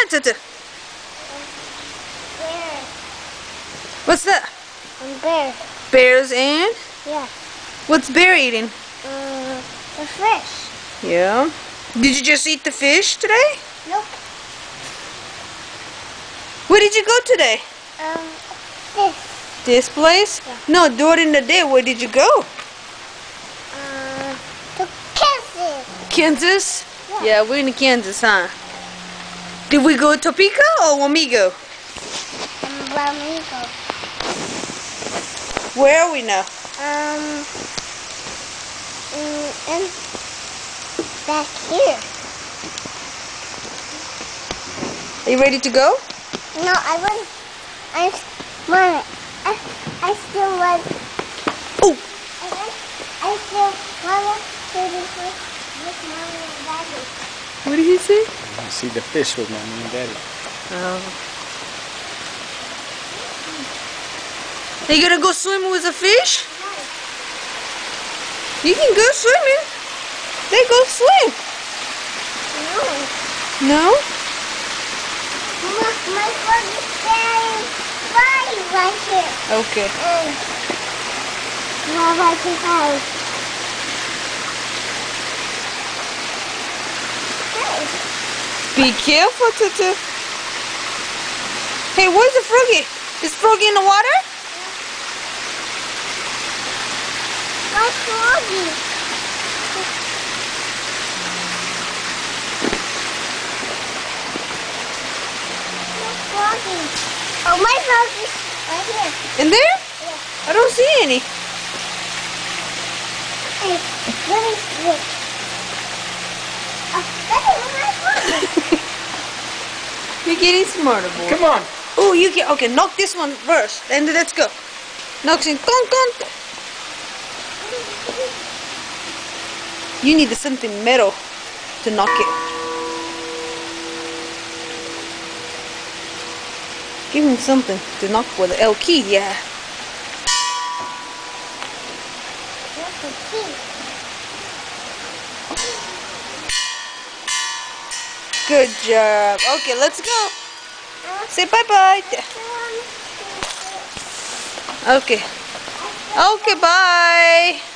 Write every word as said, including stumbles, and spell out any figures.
that, Tutu? Bear. What's that? And bear. Bears and? Yeah. What's Bear eating? Uh, the fish. Yeah. Did you just eat the fish today? Nope. Where did you go today? Um, this. This place? Yeah. No, during the day, where did you go? Uh, to Kansas. Kansas? Yeah. Yeah, we're in Kansas, huh? Did we go to Topeka or Wamego? Um, Wamego. Where are we now? Um, mm, and back here. Are you ready to go? No, I want. I, Mom, I, I still want. Oh! I want. I still want to do this with Mommy and Daddy. What did he say? You see the fish with Mommy and Daddy. Oh. Are you gonna go swimming with the fish? You can go swimming. They go swim. No. No? My, my phone is very fine right here. Okay. And now I can out. Be careful, Tutu. Hey, where's the froggy? Is froggy in the water? My froggy. My froggy. Oh, my froggy right here. In there? Yeah. I don't see any. Hey, let me switch. Oh, Daddy, where's my froggy? You're getting smarter, boy. Come on. Oh, you can. Okay, knock this one first, and then let's go. Knocks in. Con, con. You need something metal to knock it. Give him something to knock with the L key, yeah. Where's the key? Good job. Okay, let's go. Say bye-bye. Okay. Okay, bye.